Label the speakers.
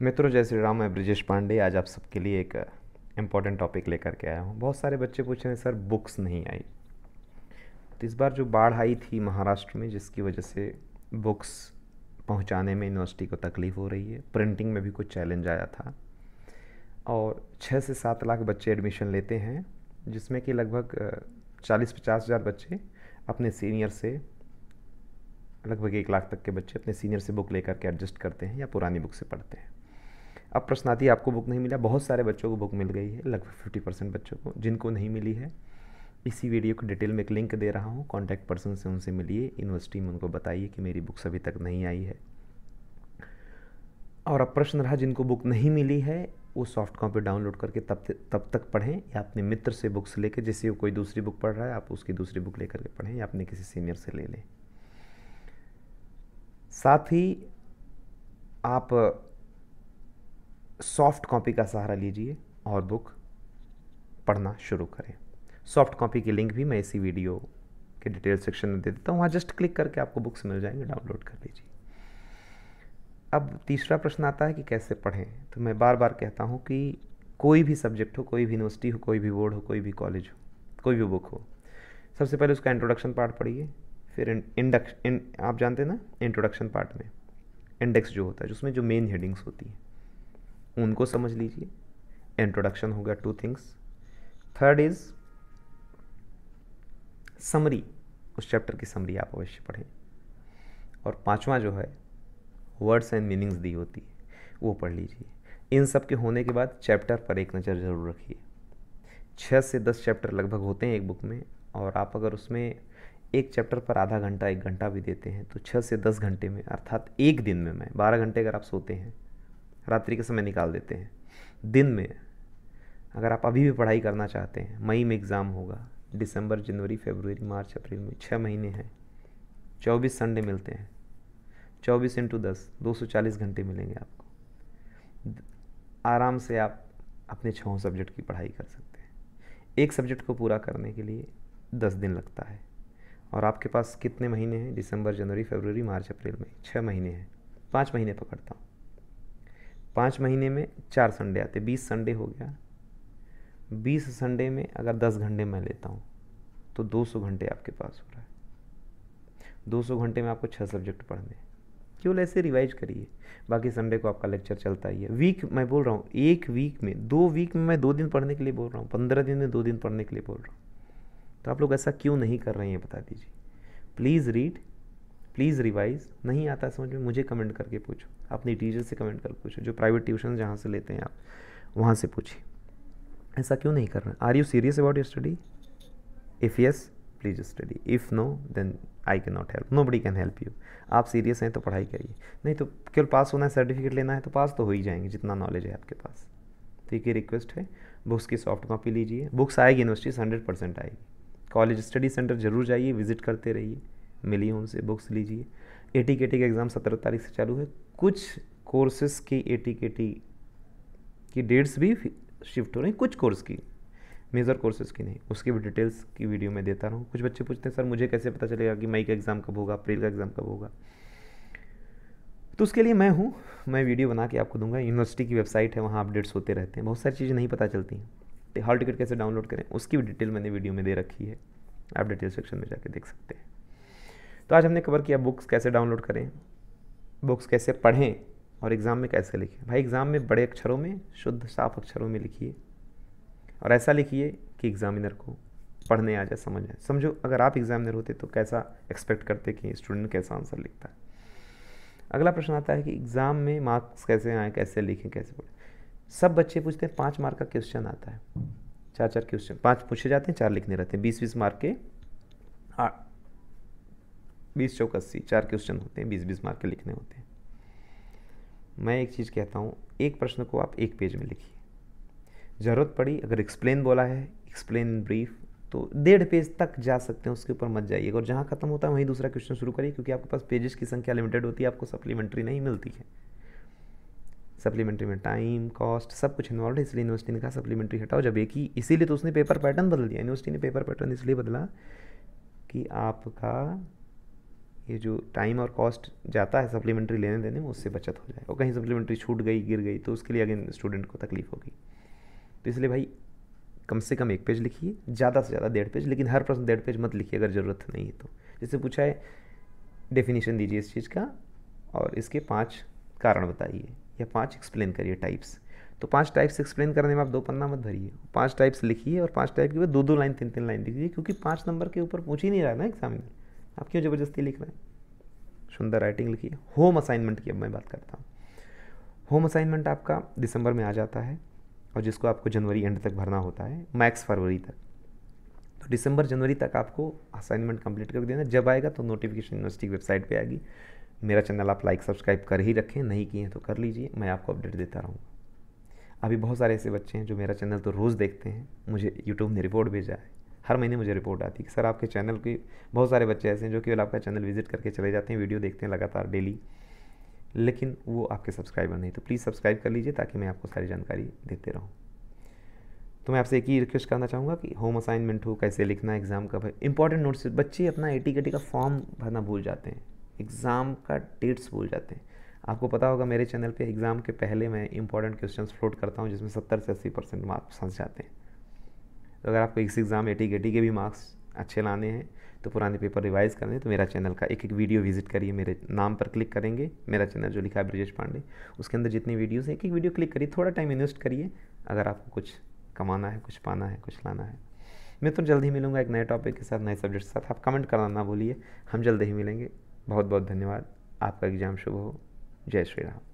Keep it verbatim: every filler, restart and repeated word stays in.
Speaker 1: मित्रों, जय श्री राम। मैं ब्रिजेश पांडे आज आप सबके लिए एक इम्पॉर्टेंट टॉपिक लेकर के आया हूँ। बहुत सारे बच्चे पूछ रहे हैं सर बुक्स नहीं आई। तो इस बार जो बाढ़ आई थी महाराष्ट्र में, जिसकी वजह से बुक्स पहुँचाने में यूनिवर्सिटी को तकलीफ़ हो रही है, प्रिंटिंग में भी कुछ चैलेंज आया था और छः से सात लाख बच्चे एडमिशन लेते हैं, जिसमें कि लगभग चालीस पचास हज़ार बच्चे अपने सीनियर से, लगभग एक लाख तक के बच्चे अपने सीनियर से बुक लेकर के एडजस्ट करते हैं या पुरानी बुक से पढ़ते हैं। अब प्रश्न आती है आपको बुक नहीं मिला। बहुत सारे बच्चों को बुक मिल गई है, लगभग फिफ्टी परसेंट बच्चों को। जिनको नहीं मिली है, इसी वीडियो को डिटेल में एक लिंक दे रहा हूँ, कॉन्टैक्ट पर्सन से उनसे मिलिए, यूनिवर्सिटी में उनको बताइए कि मेरी बुक्स अभी तक नहीं आई है। और अब प्रश्न रहा, जिनको बुक नहीं मिली है वो सॉफ्ट कॉपी डाउनलोड करके तब तब तक पढ़ें या अपने मित्र से बुक्स लेकर, जैसे वो कोई दूसरी बुक पढ़ रहा है आप उसकी दूसरी बुक लेकर के पढ़ें या अपने किसी सीनियर से ले लें। साथ ही आप सॉफ्ट कॉपी का सहारा लीजिए और बुक पढ़ना शुरू करें। सॉफ्ट कॉपी की लिंक भी मैं इसी वीडियो के डिटेल सेक्शन में दे देता हूँ, वहाँ जस्ट क्लिक करके आपको बुक्स मिल जाएंगे, डाउनलोड कर लीजिए। अब तीसरा प्रश्न आता है कि कैसे पढ़ें। तो मैं बार बार कहता हूँ कि कोई भी सब्जेक्ट हो, कोई भी यूनिवर्सिटी हो, कोई भी बोर्ड हो, कोई भी कॉलेज हो, कोई भी बुक हो, सबसे पहले उसका इंट्रोडक्शन पार्ट पढ़िए। फिर इंडक्श इन आप जानते हैं ना, इंट्रोडक्शन पार्ट में इंडेक्स जो होता है, जिसमें जो मेन हेडिंग्स होती हैं उनको समझ लीजिए। इंट्रोडक्शन हो गया, two things. Third is summary, उस चैप्टर की समरी आप अवश्य पढ़ें। और पांचवा जो है, वर्ड्स एंड मीनिंग्स दी होती है, वो पढ़ लीजिए। इन सब के होने के बाद चैप्टर पर एक नज़र ज़रूर रखिए। छः से दस चैप्टर लगभग होते हैं एक बुक में, और आप अगर उसमें एक चैप्टर पर आधा घंटा एक घंटा भी देते हैं तो छः से दस घंटे में, अर्थात एक दिन में, मैं बारह घंटे अगर आप सोते हैं, रात्रि के समय निकाल देते हैं, दिन में अगर आप अभी भी पढ़ाई करना चाहते हैं, मई में एग्ज़ाम होगा, दिसंबर, जनवरी, फरवरी, मार्च, अप्रैल में छः महीने हैं, चौबीस संडे मिलते हैं, चौबीस इंटू दस दो सौ चालीस घंटे मिलेंगे आपको। आराम से आप अपने छः सब्जेक्ट की पढ़ाई कर सकते हैं। एक सब्जेक्ट को पूरा करने के लिए दस दिन लगता है, और आपके पास कितने महीने हैं? दिसंबर, जनवरी, फरवरी, मार्च, अप्रैल में छः महीने हैं। पाँच महीने पकड़ता हूँ, पाँच महीने में चार संडे आते, बीस संडे हो गया। बीस संडे में अगर दस घंटे मैं लेता हूँ तो दो सौ घंटे आपके पास हो रहा है। दो सौ घंटे में आपको छः सब्जेक्ट पढ़ने, केवल ऐसे रिवाइज करिए। बाकी संडे को आपका लेक्चर चलता ही है। वीक मैं बोल रहा हूँ, एक वीक में, दो वीक में मैं दो दिन पढ़ने के लिए बोल रहा हूँ, पंद्रह दिन में दो दिन पढ़ने के लिए बोल रहा हूँ। तो आप लोग ऐसा क्यों नहीं कर रहे हैं, बता दीजिए। Please read, please revise. नहीं आता समझ में, मुझे कमेंट करके पूछो, अपनी टीचर से कमेंट कर पूछो, जो प्राइवेट ट्यूशन जहाँ से लेते हैं आप, वहाँ से पूछिए। ऐसा क्यों नहीं कर रहे? Are you serious about your study? If yes, please study. If no, then I can not help, nobody can help you. आप सीरियस हैं तो पढ़ाई करिए, नहीं तो केवल पास होना है, सर्टिफिकेट लेना है तो पास तो हो ही जाएंगे जितना नॉलेज है आपके पास। तो ये रिक्वेस्ट है, बुक्स की सॉफ्ट कॉपी लीजिए। बुक्स आएगी यूनिवर्सिटी से, हंड्रेड परसेंट आएगी। कॉलेज स्टडी सेंटर जरूर जाइए, विजिट करते रहिए, मिलिए उनसे, बुक्स लीजिए। ए टी के टी का एग्ज़ाम सत्रह तारीख से चालू है। कुछ कोर्सेज़ की ए टी के टी की डेट्स भी शिफ्ट हो रही हैं, कुछ कोर्स की, मेजर कोर्सेज़ की नहीं। उसकी भी डिटेल्स की वीडियो में देता रहूँ। कुछ बच्चे पूछते हैं सर मुझे कैसे पता चलेगा कि मई का एग्ज़ाम कब होगा, अप्रैल का एग्ज़ाम कब होगा? तो उसके लिए मैं हूँ, मैं वीडियो बना के आपको दूंगा। यूनिवर्सिटी की वेबसाइट है, वहाँ अपडेट्स होते रहते हैं, बहुत सारी चीज़ें नहीं पता चलती हैं। हॉल टिकट कैसे डाउनलोड करें, उसकी भी डिटेल मैंने वीडियो में दे रखी है, आप डिटेल सेक्शन में जाके देख सकते हैं। तो आज हमने कवर किया बुक्स कैसे डाउनलोड करें, बुक्स कैसे पढ़ें, और एग्ज़ाम में कैसे लिखें। भाई एग्ज़ाम में बड़े अक्षरों में, शुद्ध साफ अक्षरों में लिखिए, और ऐसा लिखिए कि एग्ज़ामिनर को पढ़ने आ जाए, समझ आए। समझो अगर आप एग्ज़ामिनर होते तो कैसा एक्सपेक्ट करते कि स्टूडेंट कैसा आंसर लिखता है। अगला प्रश्न आता है कि एग्ज़ाम में मार्क्स कैसे आए, कैसे लिखें, कैसे पढ़ें। सब बच्चे पूछते हैं, पाँच मार्क का क्वेश्चन आता है, चार चार क्वेश्चन, पाँच पूछे जाते हैं, चार लिखने रहते हैं, बीस बीस मार्क के, आठ बीस चौक अस्सी, चार क्वेश्चन होते हैं, बीस बीस मार्क के लिखने होते हैं। मैं एक चीज़ कहता हूँ, एक प्रश्न को आप एक पेज में लिखिए। ज़रूरत पड़ी, अगर एक्सप्लेन बोला है, एक्सप्लेन इन ब्रीफ, तो डेढ़ पेज तक जा सकते हैं, उसके ऊपर मत जाइएगा। और जहाँ खत्म होता है वहीं दूसरा क्वेश्चन शुरू करिए, क्योंकि आपके पास पेजेस की संख्या लिमिटेड होती है, आपको सप्लीमेंट्री नहीं मिलती है। सप्लीमेंट्री में टाइम, कॉस्ट, सब कुछ इन्वॉल्व है, इसलिए यूनिवर्सिटी ने कहा सप्लीमेंट्री हटाओ। जब एक ही, इसीलिए तो उसने पेपर पैटर्न बदल दिया। यूनिवर्सिटी ने पेपर पैटर्न इसलिए बदला कि आपका ये जो टाइम और कॉस्ट जाता है सप्लीमेंट्री लेने देने में, उससे बचत हो जाए। और कहीं सप्लीमेंट्री छूट गई, गिर गई, तो उसके लिए अगेन स्टूडेंट को तकलीफ होगी। तो इसलिए भाई कम से कम एक पेज लिखिए, ज़्यादा से ज़्यादा डेढ़ पेज, लेकिन हर प्रश्न डेढ़ पेज मत लिखिए अगर ज़रूरत नहीं है तो। जैसे पूछा है डेफिनेशन दीजिए इस चीज़ का और इसके पांच कारण बताइए या पांच एक्सप्लेन करिए टाइप्स, तो पांच टाइप्स एक्सप्लेन करने में आप दो पन्ना मत भरिए, पांच टाइप्स लिखिए और पांच टाइप के बाद दो दो लाइन तीन तीन लाइन लिखिए, क्योंकि पाँच नंबर के ऊपर पूछ ही नहीं रहा है ना एग्जाम में, आप क्यों ज़बरदस्ती लिख रहे हैं। सुंदर राइटिंग लिखिए। होम असाइनमेंट की अब मैं बात करता हूँ। होम असाइनमेंट आपका दिसंबर में आ जाता है और जिसको आपको जनवरी एंड तक भरना होता है, मैक्स फरवरी तक। तो दिसंबर जनवरी तक आपको असाइनमेंट कंप्लीट कर देना। जब आएगा तो नोटिफिकेशन यूनिवर्सिटी की वेबसाइट पे आएगी। मेरा चैनल आप लाइक सब्सक्राइब कर ही रखें, नहीं किए हैं तो कर लीजिए, मैं आपको अपडेट देता रहूँगा। अभी बहुत सारे ऐसे बच्चे हैं जो मेरा चैनल तो रोज़ देखते हैं, मुझे यूट्यूब ने रिपोर्ट भेजा है, हर महीने मुझे रिपोर्ट आती है कि सर आपके चैनल की, बहुत सारे बच्चे ऐसे हैं जो केवल आपका चैनल विजिट करके चले जाते हैं, वीडियो देखते हैं लगातार डेली, लेकिन वो आपके सब्सक्राइबर नहीं। तो प्लीज़ सब्सक्राइब कर लीजिए ताकि मैं आपको सारी जानकारी देते रहूँ। तो मैं आपसे एक ही रिक्वेस्ट करना चाहूँगा कि होम असाइनमेंट हो, कैसे लिखना एग्ज़ाम का, इंपॉर्टेंट नोट्स, बच्चे अपना ए टी के टी का फॉर्म भरना भूल जाते हैं, एग्ज़ाम का डेट्स भूल जाते हैं। आपको पता होगा मेरे चैनल पे एग्ज़ाम के पहले मैं इंपॉर्टेंट क्वेश्चंस फ्लोट करता हूँ जिसमें सत्तर से अस्सी परसेंट मार्क्स फंस जाते हैं। तो अगर आपको इस exam A T K T के भी मार्क्स अच्छे लाने हैं तो पुराने पेपर रिवाइज़ करने हैं तो मेरा चैनल का एक एक वीडियो विजिट करिए, मेरे नाम पर क्लिक करेंगे, मेरा चैनल जो लिखा है ब्रजेश पांडे, उसके अंदर जितनी वीडियोज़ हैं एक एक वीडियो क्लिक करिए, थोड़ा टाइम इन्वेस्ट करिए अगर आपको कुछ कमाना है, कुछ पाना है, कुछ लाना है। मैं तो जल्द ही मिलूंगा एक नए टॉपिक के साथ, नए सब्जेक्ट के साथ। आप कमेंट करना ना भूलिए, हम जल्द ही मिलेंगे। बहुत बहुत धन्यवाद। आपका एग्ज़ाम शुभ हो। जय श्री राम।